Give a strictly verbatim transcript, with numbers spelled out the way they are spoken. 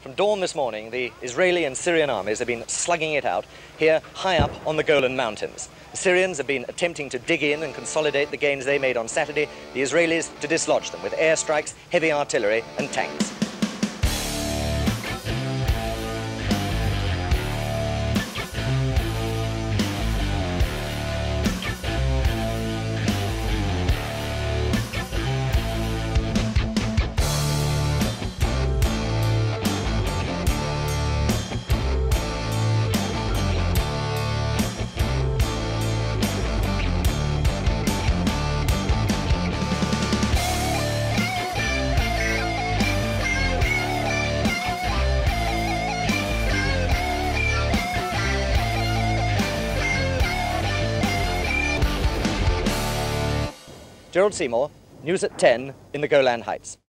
From dawn this morning, the Israeli and Syrian armies have been slugging it out here high up on the Golan Mountains. The Syrians have been attempting to dig in and consolidate the gains they made on Saturday, the Israelis to dislodge them with airstrikes, heavy artillery and tanks. Gerald Seymour, News at ten in the Golan Heights.